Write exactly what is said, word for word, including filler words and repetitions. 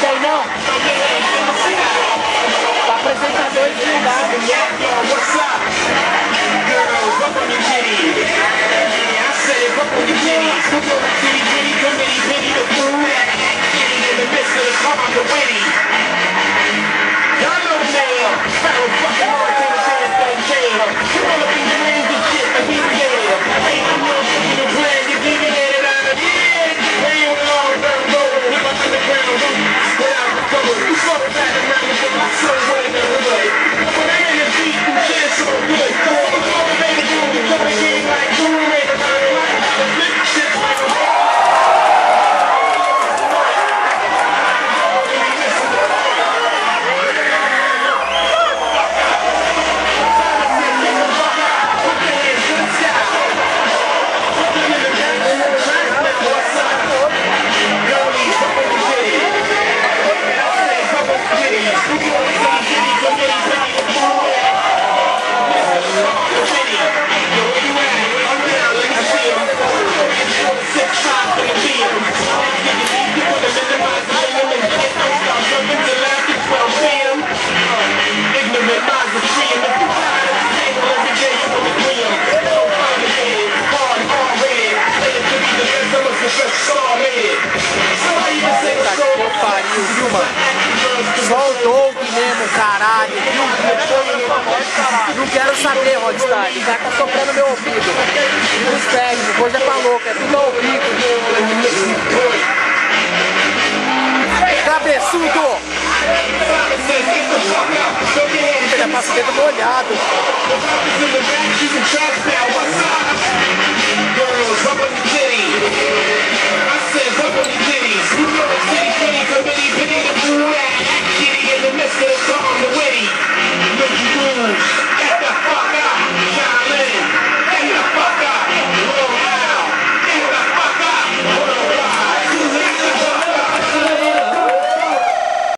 Sei não? Tá apresentador de lugar. Só o Doug mesmo, caralho, viu? Não quero saber, Rodstar. O cara tá soprando meu ouvido. Os técnicos, hoje é pra louco, é tudo ao ouvido. Cabeçudo! Ele passa o dedo molhado.